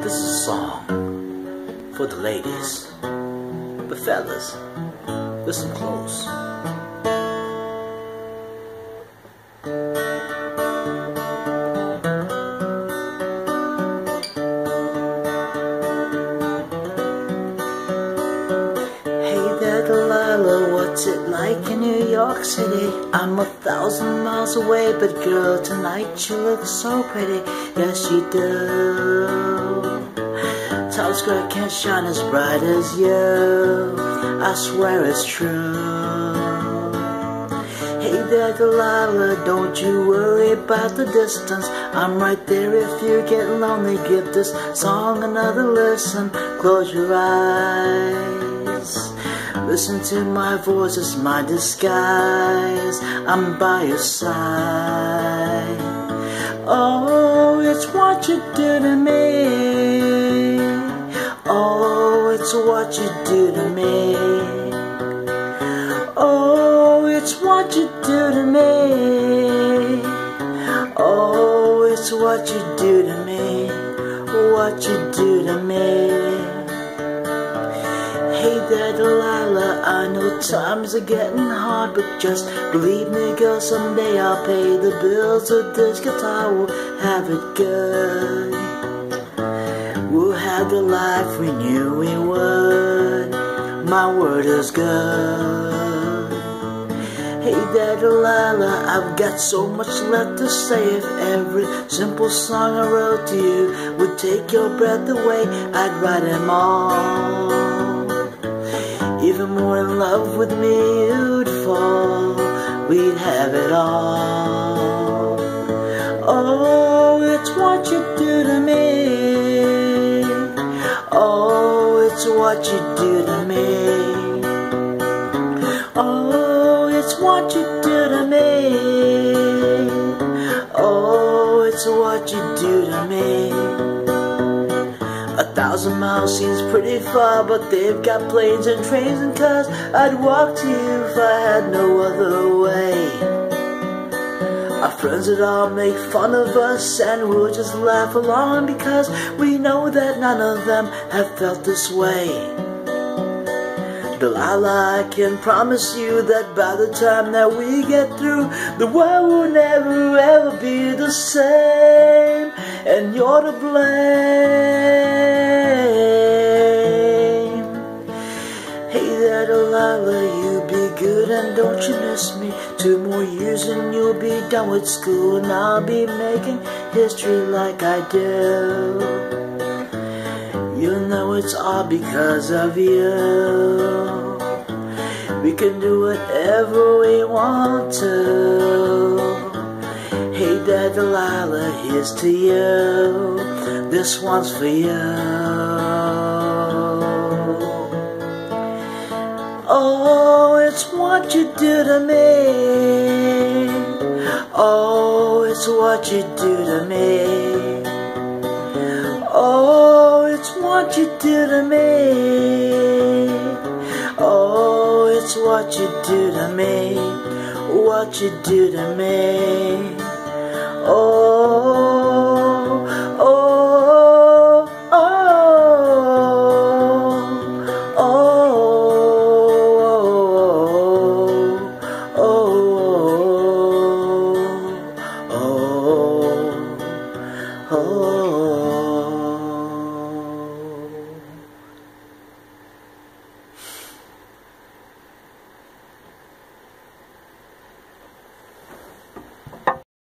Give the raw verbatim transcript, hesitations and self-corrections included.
This is a song for the ladies, but fellas, listen close. Hey there, Delilah, what's it like in New York City? I'm a thousand miles away, but girl, tonight you look so pretty. Yes, you do. Times Square can't shine as bright as you. I swear it's true. Hey there, Delilah, don't you worry about the distance. I'm right there if you get lonely. Give this song another listen. Close your eyes. Listen to my voice, it's my disguise. I'm by your side. Oh, it's what you do to me. Oh, it's what you do to me. Oh, it's what you do to me. Oh, it's what you do to me. What you do to me. Hey there, Delilah, I know times are getting hard, but just believe me, girl, someday I'll pay the bills with this guitar. We'll have it good. We'll have the life we knew we would. My word is good. Hey there, Delilah, I've got so much left to say. If every simple song I wrote to you would take your breath away, I'd write them all. Even more in love with me you'd fall. We'd have it all. Oh, it's what you do to me. Oh, it's what you do to me. Oh, it's what you do to me. Oh, it's what you do to me. A thousand miles seems pretty far, but they've got planes and trains and cars. I'd walk to you if I had no other way. Our friends would all make fun of us, and we'll just laugh along, because we know that none of them have felt this way. Delilah, I can promise you that by the time that we get through, the world will never ever be the same, and you're to blame. Hey there, Delilah, you be good and don't you miss me. Two more years and you'll be done with school, and I'll be making history like I do. You know it's all because of you. We can do whatever we want to. Hey there, Delilah, here's to you. This one's for you. Oh, it's what you do to me. Oh, it's what you do to me. Oh, it's what you do to me. Oh, it's what you do to me. What you do to me. Oh, oh, oh, oh, oh, oh, oh, oh.